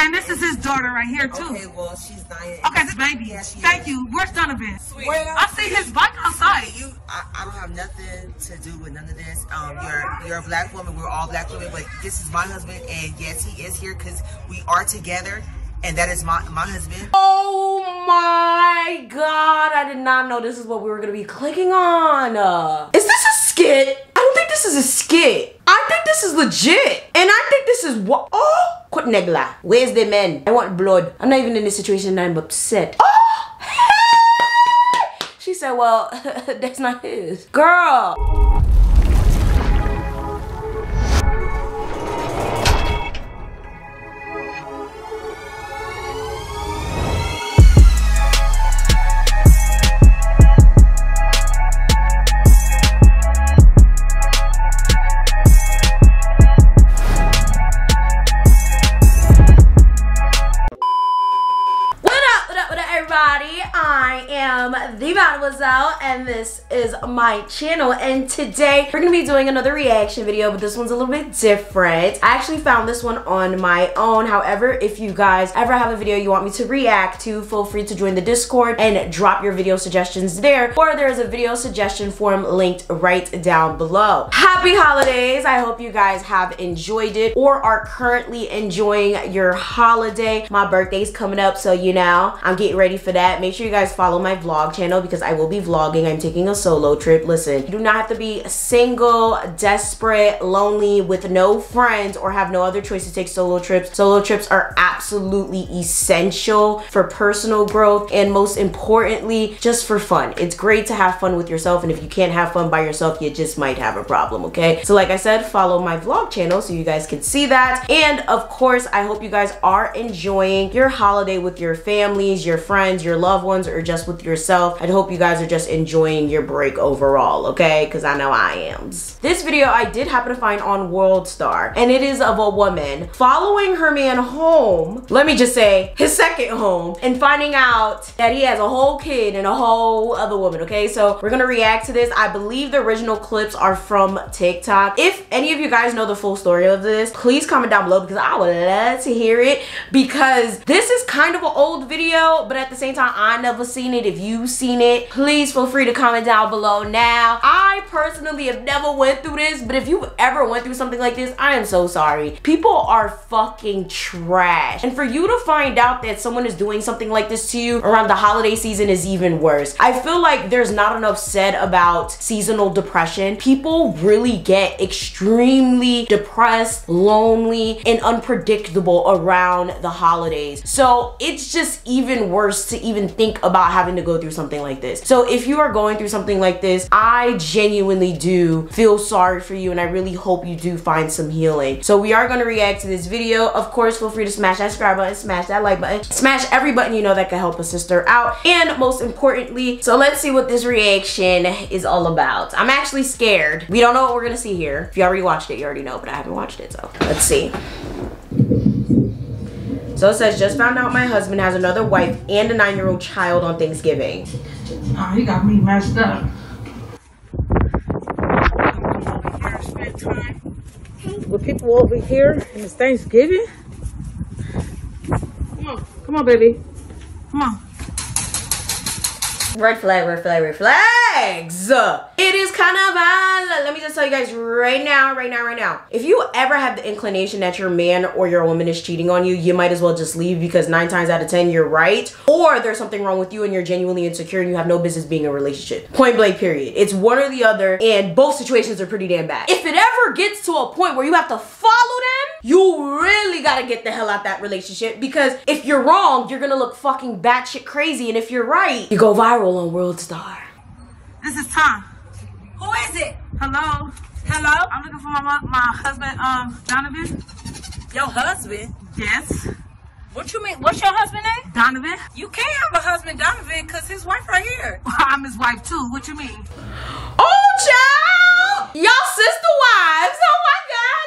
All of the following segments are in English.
And this is his daughter right here too. Okay, well she's 9. Okay, this baby. Yeah, she Thank is. you. Where's Donovan? Sweet. I see his bike outside. I don't have nothing to do with none of this. You're a black woman. We're all black women, but this is my husband, and yes, he is here because we are together, and that is my husband. Oh my God! I did not know this is what we were gonna be clicking on. Is this a skit? I don't think this is a skit. I think this is legit, and I think this is what. Oh, Kutnegla, where's the men? I want blood. I'm not even in this situation, and I'm upset. Oh, hey! She said, "Well, that's not his girl." I am the Mademoiselle, and this is my channel, and today we're gonna be doing another reaction video, but this one's a little bit different. I actually found this one on my own. However, if you guys ever have a video you want me to react to, feel free to join the Discord and drop your video suggestions there, or there's a video suggestion form linked right down below. Happy holidays! I hope you guys have enjoyed it or are currently enjoying your holiday. My birthday's coming up, so you know, I'm getting ready for that. Make sure you guys follow my vlog channel because I will be vlogging. I'm taking a solo trip. Listen, you do not have to be single, desperate, lonely, with no friends, or have no other choice to take solo trips. Solo trips are absolutely essential for personal growth and, most importantly, just for fun. It's great to have fun with yourself, and if you can't have fun by yourself, you just might have a problem, okay? So like I said, follow my vlog channel so you guys can see that. And of course, I hope you guys are enjoying your holiday with your families, your friends, your loved ones, or just with yourself. I hope you guys are just enjoying your break overall, okay? Because I know I am. This video I did happen to find on WorldStar, and it is of a woman following her man home, let me just say his second home, and finding out that he has a whole kid and a whole other woman, okay? So we're gonna react to this. I believe the original clips are from TikTok. If any of you guys know the full story of this, please comment down below because I would love to hear it, because this is kind of an old video, but at the same time, I never seen it. If you've seen it, please feel free to comment down below. Now, I personally have never went through this, but if you ever went through something like this, I am so sorry. People are fucking trash. And for you to find out that someone is doing something like this to you around the holiday season is even worse. I feel like there's not enough said about seasonal depression. People really get extremely depressed, lonely, and unpredictable around the holidays. So it's just even worse to even think about having to go through something like this. So if you are going through something like this, I genuinely do feel sorry for you, and I really hope you do find some healing. So we are going to react to this video. Of course, feel free to smash that subscribe button, smash that like button, smash every button you know that can help a sister out. And most importantly, so let's see what this reaction is all about. I'm actually scared. We don't know what we're gonna see here. If you already watched it, you already know, but I haven't watched it, so let's see. So it says, just found out my husband has another wife and a 9-year-old child on Thanksgiving. Oh, he got me messed up. With people over here, and it's Thanksgiving. Come on, baby. Come on. Red flag, red flag, red flags. It is kind of let me just tell you guys right now, if you ever have the inclination that your man or your woman is cheating on you, you might as well just leave, because 9 times out of 10 you're right, or there's something wrong with you and you're genuinely insecure and you have no business being in a relationship. Point blank period. It's one or the other, and both situations are pretty damn bad. If it ever gets to a point where you have to follow them, you really gotta get the hell out that relationship, because if you're wrong, you're gonna look fucking batshit crazy, and if you're right, you go viral on WorldStar. This is Tom. Who is it? Hello. Hello? I'm looking for my husband, Donovan. Your husband? Yes. What you mean? What's your husband's name? Donovan. You can't have a husband, Donovan, because his wife right here. I'm his wife too. What you mean? Oh, child! Y'all sister wives. Oh my God, y'all sister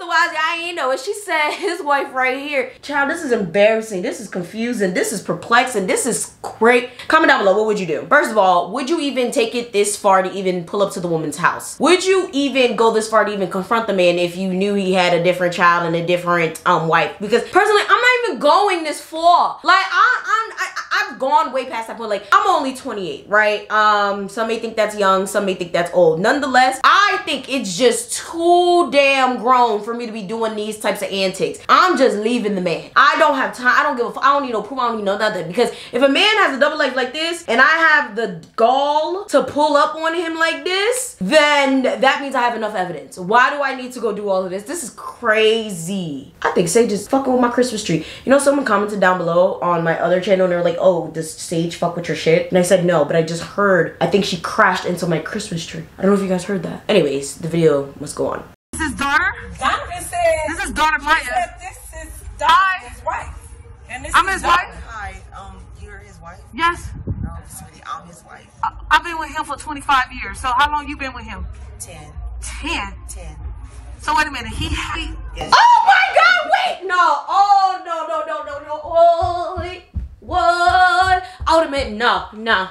Sister Wazzy, I ain't know it. She said his wife right here. Child, this is embarrassing. This is confusing. This is perplexing. This is great. Comment down below, what would you do? First of all, would you even take it this far to even pull up to the woman's house? Would you even go this far to even confront the man if you knew he had a different child and a different wife? Because personally, I'm not even going this far. Like, I've gone way past that point. Like, I'm only 28, right? Some may think that's young, some may think that's old. Nonetheless, I think it's just too damn grown for me to be doing these types of antics. I'm just leaving the man. I don't have time. I don't give a fuck. I don't need no proof. I don't need no nothing. Because if a man has a double life like this and I have the gall to pull up on him like this, then that means I have enough evidence. Why do I need to go do all of this? This is crazy. I think Sage is fucking with my Christmas tree. You know, someone commented down below on my other channel and they were like, oh, does Sage fuck with your shit? And I said no, but I just heard, I think she crashed into my Christmas tree. I don't know if you guys heard that. Anyways, the video must go on. This is daughter? Donovan said, This is daughter Maya. this is Donovan's wife. And this I'm is his wife? Hi, you're his wife? Yes. No, sweetie, I'm his wife. I've been with him for 25 years. So how long you been with him? 10. 10. 10. So wait a minute. He Yes. Oh my God, wait, no. Oh, no. Oh, wait. What? I would admit, no.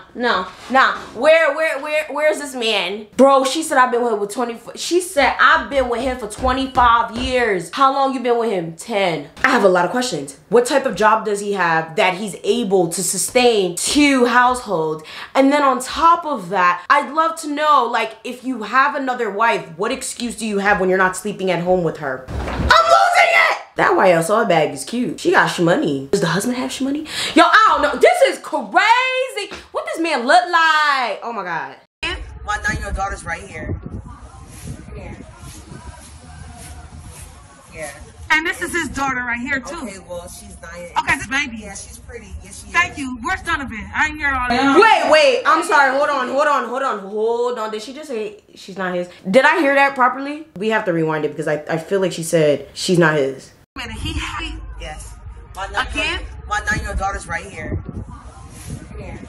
Where's this man? Bro, she said I've been with him with 24. She said I've been with him for 25 years. How long you been with him? 10. I have a lot of questions. What type of job does he have that he's able to sustain 2 households? And then on top of that, I'd love to know, like, if you have another wife, what excuse do you have when you're not sleeping at home with her? I'm losing it! That YSL bag is cute. She got shmoney. Does the husband have shmoney? Yo, I don't know. This is crazy. What this man look like? Oh my God. My 9-year-old daughter's right here. Here. Yeah. and this is his daughter right here too. Okay, well she's 9. Okay, this baby. Yeah, she's pretty. Yes, she is. Thank you. Where's Donovan? I ain't hear all that. Wait, I'm sorry. Hold on. Did she just say she's not his? Did I hear that properly? We have to rewind it because I feel like she said she's not his. Yes. Again? My 9-year-old daughter's right here. Here.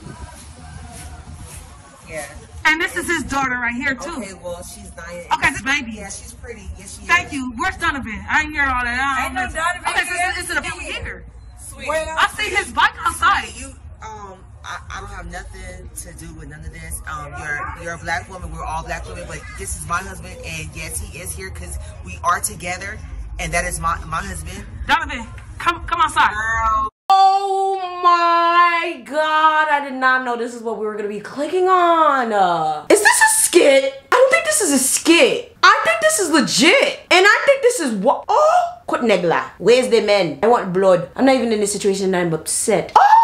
Yeah. And this is his daughter right here too. Okay, well she's 9. Okay, this baby. Yeah, she's pretty. Yes, she is. Thank you. Where's Donovan? I ain't hear all that. Ain't no Donovan Okay, here. so it's a baby here. Sweet. I see his bike outside. You, I don't have nothing to do with none of this. You're a black woman. We're all black women, but this is my husband, and yes, he is here because we are together, and that is my husband. Donovan, come outside. Girl. Oh my God, I did not know this is what we were gonna be clicking on. Is this a skit? I don't think this is a skit. I think this is legit. And I think this is what, oh, quit negla. Where's the men? I want blood. I'm not even in this situation and I'm upset. Oh,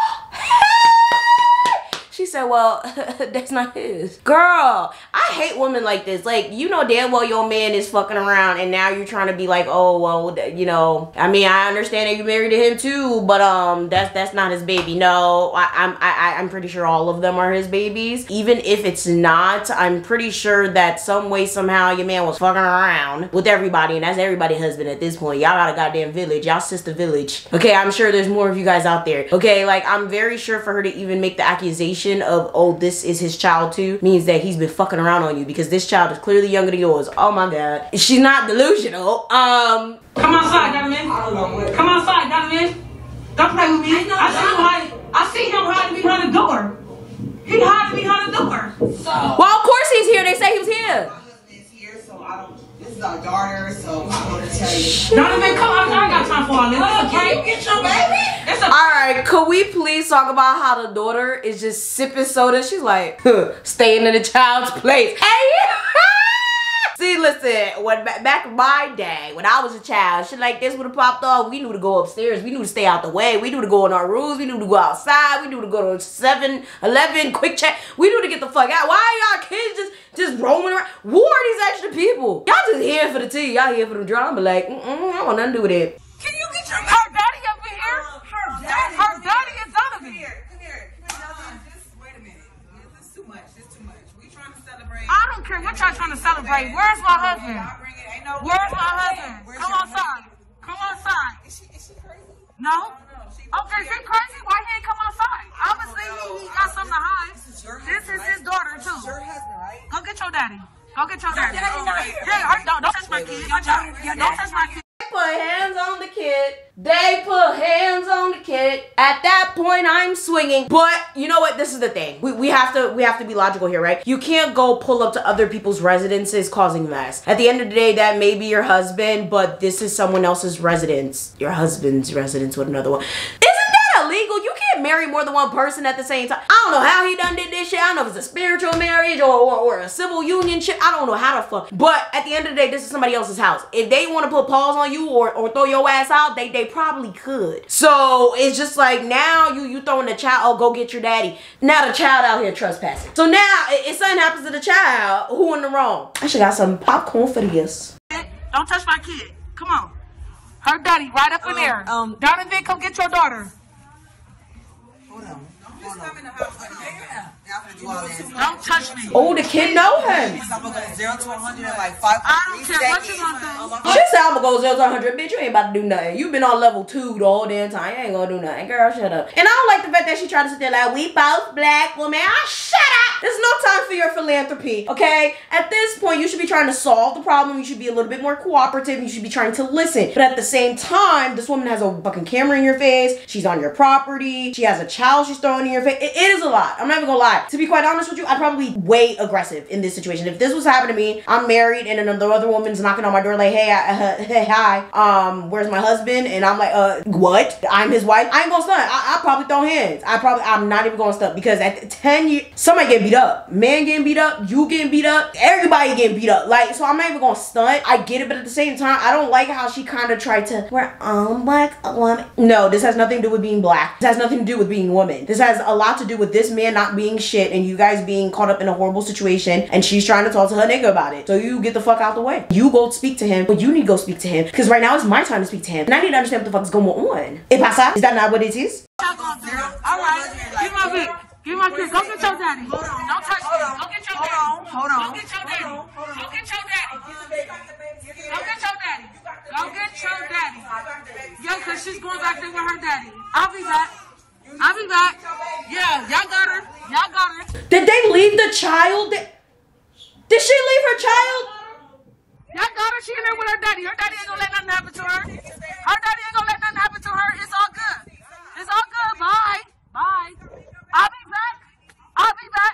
she said, well, that's not his. Girl, I hate women like this. Like, you know damn well your man is fucking around and now you're trying to be like, oh, well, you know, I mean, I understand that you married to him too, but that's not his baby. No, I'm pretty sure all of them are his babies. Even if it's not, I'm pretty sure that some way, somehow your man was fucking around with everybody and that's everybody's husband at this point. Y'all got a goddamn village. Y'all sister village. Okay, I'm sure there's more of you guys out there. Okay, like I'm very sure for her to even make the accusation of, oh, this is his child too, means that he's been fucking around on you because this child is clearly younger than yours. Oh my God. She's not delusional. Come outside, Donovan. Come outside, Donovan. Don't play with me. I see him hiding behind the door. He hiding behind the door. Well, of course he's here. They say he was here. My husband is here, so this is our daughter, so I'm going to tell you. Donovan, come on. I ain't got time for all this. Can you get your baby? All right, could we please talk about how the daughter is just sipping soda? She's like, staying in the child's place. Hey, see, listen, when back in my day, when I was a child, shit like this would have popped off. We knew to go upstairs. We knew to stay out the way. We knew to go in our rooms. We knew to go outside. We knew to go to 7-Eleven, quick check. We knew to get the fuck out. Why are y'all kids just roaming around? Who are these extra people? Y'all just here for the tea. Y'all here for the drama. Like, I want nothing to do with it. Can you get your daddy up in here? Her daddy is Donovan. Come here. Wait a minute. This is too much. We trying to celebrate. I don't care what y'all trying to celebrate. Where's my husband? Where's my husband? Come outside. Come outside. Is she crazy? No? Okay, she crazy? Why he ain't come outside? Obviously, he got something to hide. This is his daughter, too. Your husband, right? Go get your daddy. Go get your daddy. Yeah, don't touch my kid. Don't touch my kid. Put hands on the kid. They put hands on the kid. At that point, I'm swinging. But you know what? This is the thing. We have to be logical here, right? You can't go pull up to other people's residences causing mess. At the end of the day, that may be your husband, but this is someone else's residence. Your husband's residence with another one. Isn't that illegal? You can't marry more than one person at the same time. I don't know how he done did this shit. I don't know if it's a spiritual marriage or a civil union shit. I don't know how the fuck. But at the end of the day, this is somebody else's house. If they want to put paws on you or throw your ass out, they probably could. So it's just like now you throwing the child, oh, go get your daddy. Now the child out here trespassing. So now if something happens to the child, who in the wrong? I should got some popcorn for this. Don't touch my kid. Come on. Her daddy right up in there. Donovan, come get your daughter. Hold on. Don't touch me. Oh, the kid know him. I'm gonna go 0 to 100 in like 5 I don't care what you gonna do. She said I'm gonna go 0 to 100. Bitch, you ain't about to do nothing. You been on level 2 the whole damn time. You ain't gonna do nothing. Girl, shut up. And I don't like the fact that she tried to sit there like, we both black women. Ah, shut up. There's no time for your philanthropy, okay? At this point, you should be trying to solve the problem. You should be a little bit more cooperative. You should be trying to listen. But at the same time, this woman has a fucking camera in your face. She's on your property. She has a child she's throwing in your face. It is a lot. I'm not even gonna lie. To be quite honest with you, I'd probably be way aggressive in this situation. If this was happening to me, I'm married and another other woman's knocking on my door like, hey, hey, hi, where's my husband? And I'm like, what? I'm his wife. I ain't gonna stunt. I probably throw hands. I'm not even gonna stunt because at 10 years, somebody get beat up. Man getting beat up, you getting beat up, everybody getting beat up. Like, so I'm not even gonna stunt. I get it, but at the same time, I don't like how she kind of tried to, we're all black woman. No, this has nothing to do with being black. This has nothing to do with being a woman. This has a lot to do with this man not being shit and you guys being caught up in a horrible situation and she's trying to talk to her nigga about it. So you get the fuck out the way. You go speak to him, but you need to go speak to him because right now it's my time to speak to him and I need to understand what the fuck is going on. ¿Qué pasa? Is that not what it is? All right, give my bit. Give my kid. Go get your daddy. Hold on. Don't touch me. Go get your daddy. Hold on. Go get your daddy. Go get your daddy. Go get your daddy. Go get your daddy. Yeah, because she's going back there with her daddy. I'll be back. I'll be back. Yeah, y'all got her. Y'all got her. Did they leave the child? Did she leave her child? Y'all got her. She in there with her daddy. Her daddy ain't gonna let nothing happen to her. Her daddy ain't gonna let nothing happen to her. It's all good. It's all good. Bye. Bye. I'll be back. I'll be back.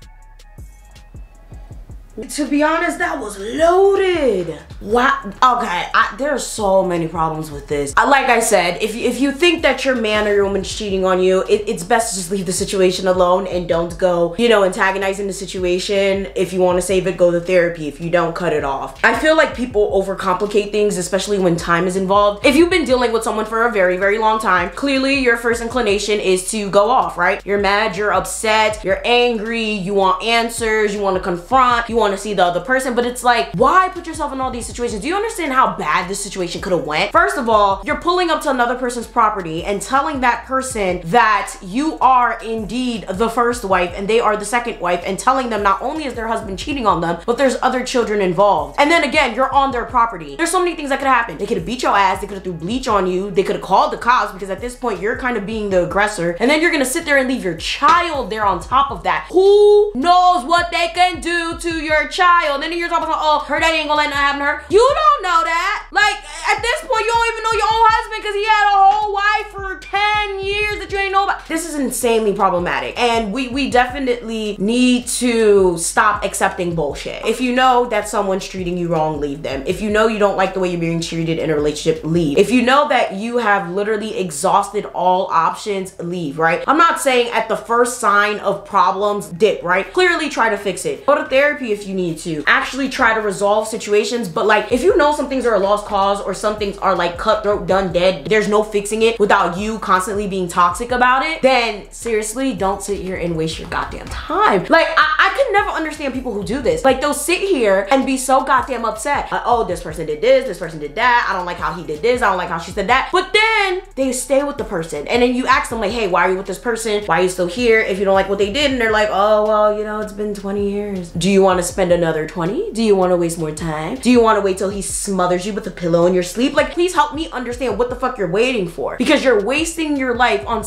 To be honest, that was loaded. Wow. Okay, there are so many problems with this. Like I said, if you think that your man or your woman's cheating on you, it's best to just leave the situation alone and don't go, you know, antagonizing the situation. If you want to save it, go to therapy. If you don't, cut it off. I feel like people overcomplicate things, especially when time is involved. If you've been dealing with someone for a very, very long time, clearly your first inclination is to go off, right? You're mad, you're upset, you're angry, you want answers, you want to confront, you want to see the other person, but it's like, why put yourself in all these situations? Do you understand how bad this situation could have went? First of all, you're pulling up to another person's property and telling that person that you are indeed the first wife and they are the second wife, and telling them not only is their husband cheating on them, but there's other children involved. And then again, you're on their property. There's so many things that could happen. They could have beat your ass, they could have threw bleach on you, they could have called the cops, because at this point you're kind of being the aggressor, and then you're gonna sit there and leave your child there on top of that. Who knows what they can do to your child? And then you're talking about, oh, her daddy ain't gonna let nothing happen to her. You don't know that. Like, at this point, you don't even know your own husband because he had a whole wife for 10 years that you ain't know about. This is insanely problematic. And we definitely need to stop accepting bullshit. If you know that someone's treating you wrong, leave them. If you know you don't like the way you're being treated in a relationship, leave. If you know that you have literally exhausted all options, leave, right? I'm not saying at the first sign of problems, dip, right? Clearly try to fix it. Go to therapy if you need to. Actually try to resolve situations, but like, if you know some things are a lost cause or some things are like cutthroat, done, dead, there's no fixing it without you constantly being toxic about it, then seriously, don't sit here and waste your goddamn time. Like, I could never understand people who do this. Like, they'll sit here and be so goddamn upset. Like, oh, this person did this person did that, I don't like how he did this, I don't like how she said that. But then they stay with the person, and then you ask them like, hey, why are you with this person? Why are you still here if you don't like what they did? And they're like, oh, well, you know, it's been 20 years. Do you want to spend another 20? Do you want to waste more time? Do you want to wait till he smothers you with a pillow in your sleep? Like, please help me understand what the fuck you're waiting for, because you're wasting your life on something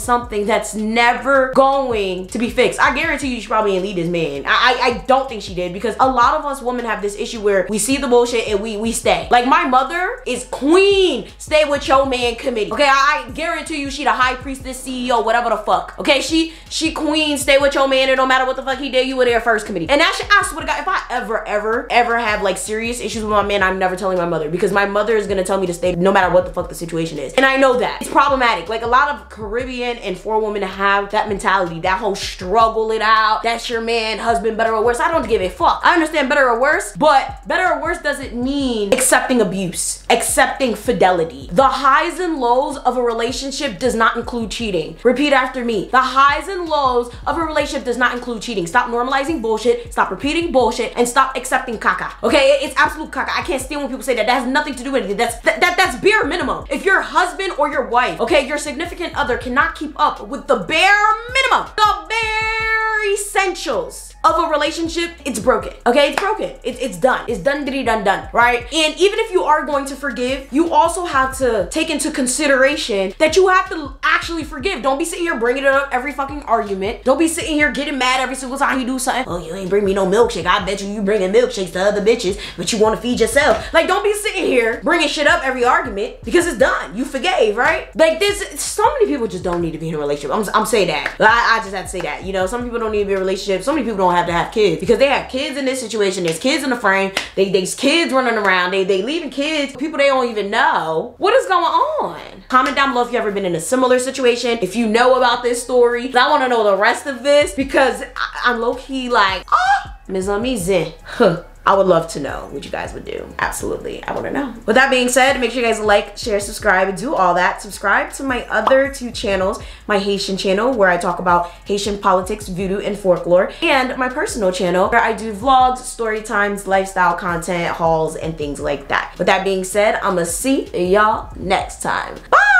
something that's never going to be fixed. I guarantee you she probably didn't lead this man. I don't think she did, because a lot of us women have this issue where we see the bullshit and we stay. Like, my mother is queen stay with your man committee. Okay, I guarantee you she the high priestess, CEO, whatever the fuck. Okay, she queen stay with your man, and no matter what the fuck he did, you were there first committee. And that shit, I swear to God, if I ever have like serious issues with my man, I'm never telling my mother, because my mother is gonna tell me to stay no matter what the fuck the situation is. And I know that it's problematic. Like, a lot of Caribbean and foreign women have that mentality, that whole struggle it out, that's your man, husband, better or worse. I don't give a fuck. I understand better or worse, but better or worse doesn't mean accepting abuse, accepting fidelity. The highs and lows of a relationship does not include cheating. Repeat after me. The highs and lows of a relationship does not include cheating. Stop normalizing bullshit, stop repeating bullshit, and stop accepting caca. Okay, it's absolute caca. I can't stand when people say that. That has nothing to do with anything. That's bare minimum. If your husband or your wife, okay, your significant other cannot keep up with the bare minimum, the bare essentials of a relationship, it's broken. Okay, it's broken. It's done. It's done, done, right? And even if you are going to forgive, you also have to take into consideration that you have to actually forgive. Don't be sitting here bringing it up every fucking argument. Don't be sitting here getting mad every single time you do something. Oh, you ain't bring me no milkshake. I bet you bringing milkshakes to other bitches, but you want to feed yourself. Like, don't be sitting here bringing shit up every argument, because it's done. You forgave, right? Like, so many people just don't need to be in a relationship. I'm saying that. I just have to say that. You know, some people don't need to be in a relationship. So many people don't have to have kids, because they have kids in this situation. There's kids in the frame. There's kids running around. They leaving kids, people they don't even know. What is going on? Comment down below if you ever been in a similar situation, if you know about this story. I want to know the rest of this, because I'm low-key like, Ms. Amazing. Huh. I would love to know what you guys would do. Absolutely, I want to know. With that being said, make sure you guys like, share, subscribe, and do all that. Subscribe to my other 2 channels, my Haitian channel, where I talk about Haitian politics, voodoo, and folklore, and my personal channel, where I do vlogs, story times, lifestyle content, hauls, and things like that. With that being said, I'ma see y'all next time. Bye!